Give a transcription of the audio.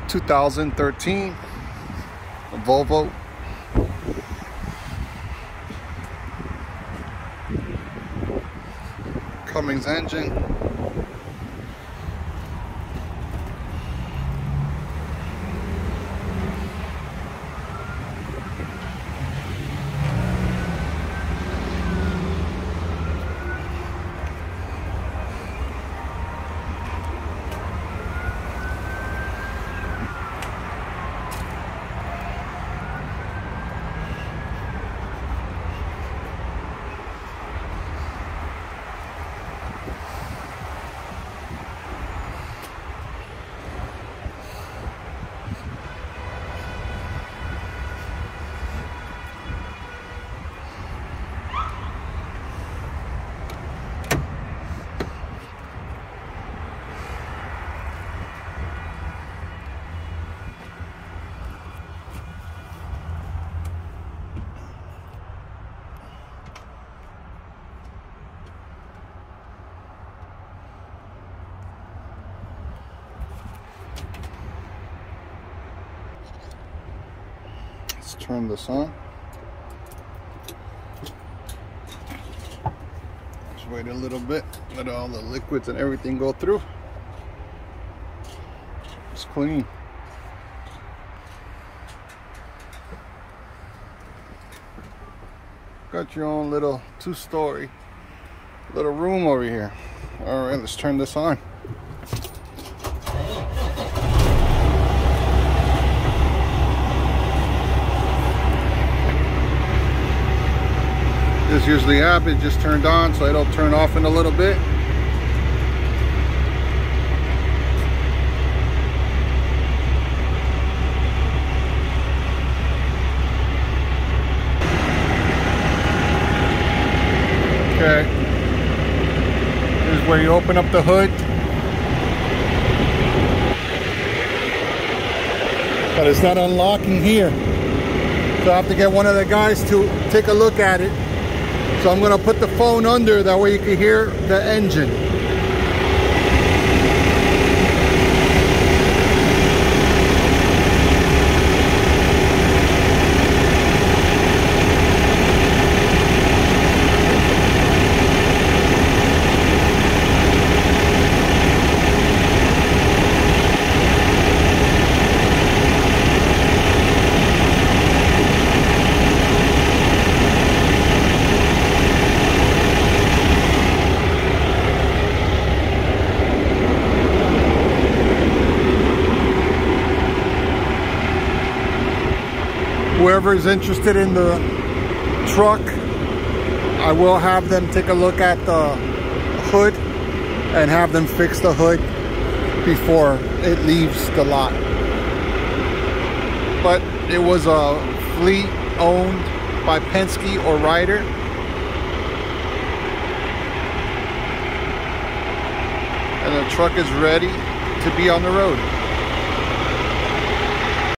2013 Volvo. Cummins engine. Let's turn this on. Just wait a little bit, let all the liquids and everything go through. It's clean. Got your own little two-story little room over here. All right, let's turn this on. This usually happens, just turned on, so it'll turn off in a little bit. Okay. Here's where you open up the hood. But it's not unlocking here. So I have to get one of the guys to take a look at it. So I'm going to put the phone under, that way you can hear the engine. Whoever is interested in the truck, I will have them take a look at the hood and have them fix the hood before it leaves the lot. But it was a fleet owned by Penske or Ryder. And the truck is ready to be on the road.